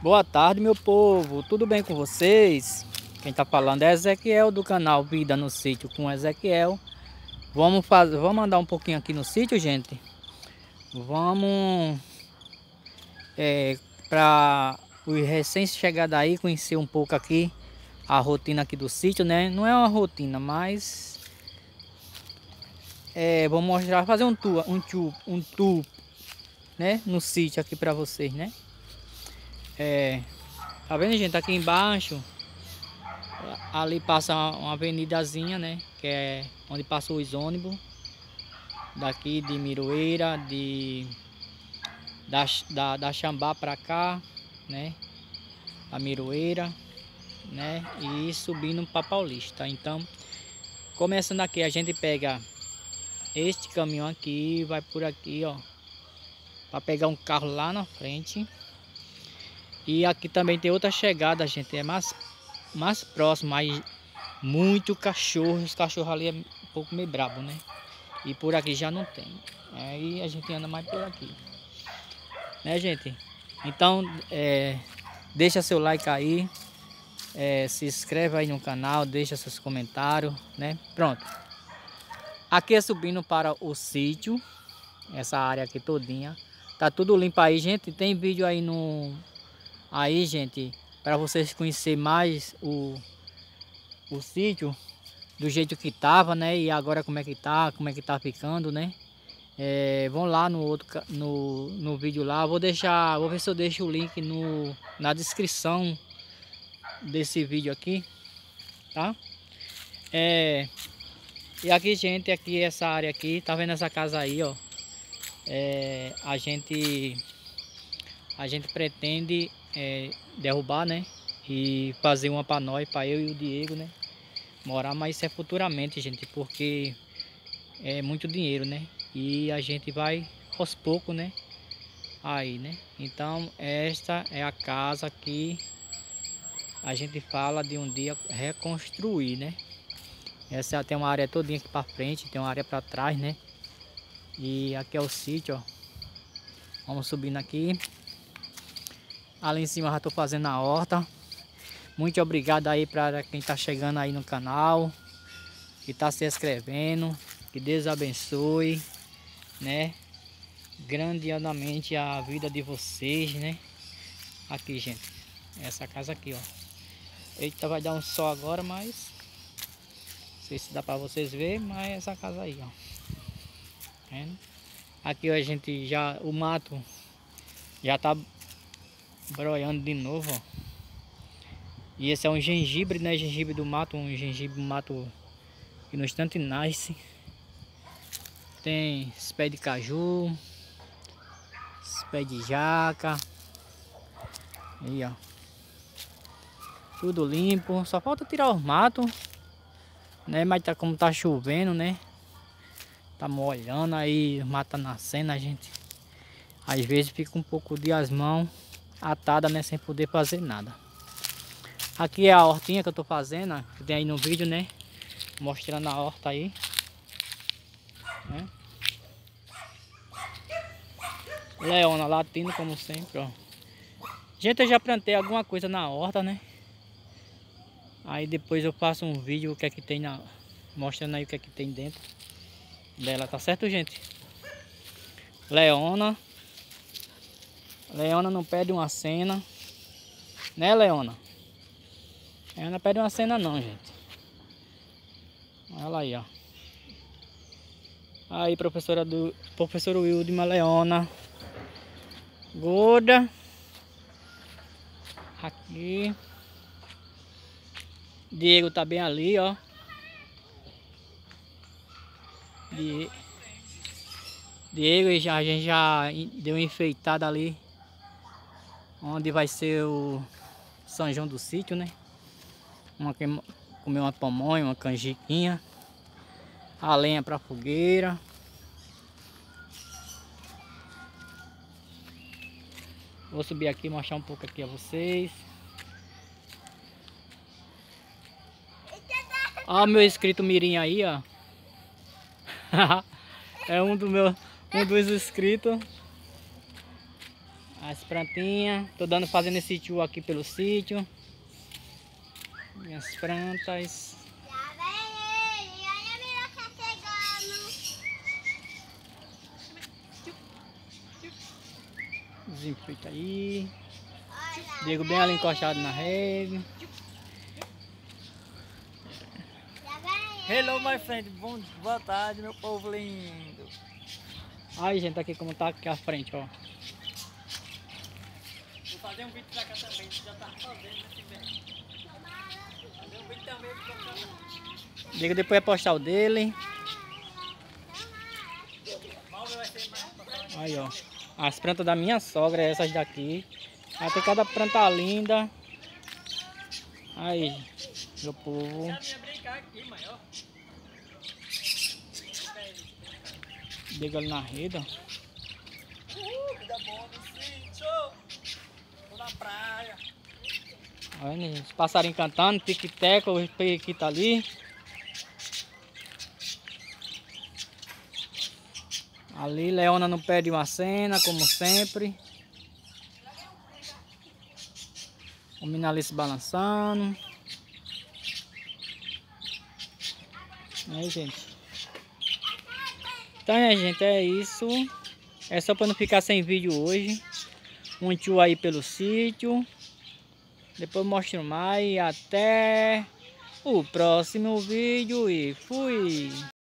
Boa tarde, meu povo, tudo bem com vocês? Quem tá falando é Ezequiel do canal Vida no Sítio com Ezequiel. Vamos andar um pouquinho aqui no sítio, gente. Vamos para os recém-chegados aí conhecer um pouco aqui a rotina aqui do sítio, né? Não é uma rotina, mas vou mostrar, fazer um tour, né? No sítio aqui para vocês, né? Tá vendo, gente? Aqui embaixo ali passa uma avenidazinha, né? Que é onde passam os ônibus daqui de Miroeira, da Xambá para cá, né? A Miroeira, né? E subindo para Paulista. Então, começando aqui, a gente pega este caminhão aqui, vai por aqui, ó, para pegar um carro lá na frente. E aqui também tem outra chegada, gente, é mais próximo, mas muito cachorro. Os cachorros ali é um pouco meio brabo, né? E por aqui já não tem. Aí a gente anda mais por aqui, né, gente? Então deixa seu like aí, se inscreve aí no canal, deixa seus comentários, né? Pronto. Aqui é subindo para o sítio, essa área aqui todinha. Tá tudo limpo aí, gente. Tem vídeo aí aí, gente, para vocês conhecerem mais o sítio do jeito que tava, né? E agora como é que tá ficando, né? Vão lá no vídeo lá. Vou ver se eu deixo o link na descrição desse vídeo aqui, tá? E aqui, gente, aqui essa área aqui, tá vendo essa casa aí, ó? A gente pretende derrubar, né? E fazer uma para nós, para eu e o Diego, né? Morar, mas isso é futuramente, gente, porque é muito dinheiro, né? E a gente vai aos poucos, né? Aí, né? Então esta é a casa que a gente fala de um dia reconstruir, né? Essa tem uma área todinha aqui para frente, tem uma área para trás, né? E aqui é o sítio, ó. Vamos subindo aqui. Ali em cima eu já tô fazendo a horta. Muito obrigado aí para quem tá chegando aí no canal, que tá se inscrevendo. Que Deus abençoe, né? Grandiosamente a vida de vocês, né? Aqui, gente, essa casa aqui, ó. Eita, vai dar um sol agora, mas não sei se dá para vocês verem, mas essa casa aí, ó. Vendo? Aqui a gente o mato já tá broiando de novo, ó. E esse é um gengibre, né? Gengibre do mato, um gengibre do mato que no instante nasce. Tem esse pé de caju, esse pé de jaca. Aí, ó. Tudo limpo, só falta tirar os matos, né? Mas como tá chovendo, né? Tá molhando aí, o mato tá nascendo, a gente às vezes fica um pouco de as mãos atadas, né? Sem poder fazer nada. Aqui é a hortinha que eu tô fazendo, ó, que tem aí no vídeo, né? Mostrando a horta aí, né? Leona latindo como sempre, ó. Gente, eu já plantei alguma coisa na horta, né? Aí depois eu faço um vídeo o que é que tem mostrando aí o que é que tem dentro dela, tá certo, gente? Leona não pede uma cena, né, Leona? Ela não pede uma cena não, gente. Olha lá aí, ó. Aí, professor Wildma, Leona gorda. Aqui Diego tá bem ali, ó. Diego, a gente já deu uma enfeitada ali onde vai ser o São João do Sítio, né? Comer uma pamonha, uma canjiquinha, a lenha pra fogueira. Vou subir aqui e mostrar um pouco aqui a vocês. Ó, o meu inscrito Mirim aí, ó. É um dos inscritos. As plantinhas. Tô fazendo esse tour aqui pelo sítio. Minhas plantas. Já vem ele, olha a minhoca chegando. Os enfeites aí. Olha, Diego bem ali encostado na rede. já vem ele. Hello, my friend. Boa tarde, meu povo lindo. Aí, gente, aqui como tá aqui à frente, ó. Vou fazer um vídeo pra cá também. Já tá fazendo, né, velho? Fazer um vídeo também pra cá. Diego depois vai postar o dele. Vai ser mais. Aí, ó. As plantas da minha sogra, essas daqui. Aí tem cada planta linda. Aí, meu povo. Já ia brincar aqui, mãe, ó. Diego ali na rede, ó. Vida boa no sítio. Tô na praia. Olha, os passarinhos cantando, tic-teco, o periquito ali. Ali, Leona no pé de uma cena, como sempre. O menino ali se balançando. Aí, gente. Então, gente, é isso. É só para não ficar sem vídeo hoje. Um tour aí pelo sítio. Depois mostro mais. Até o próximo vídeo e fui!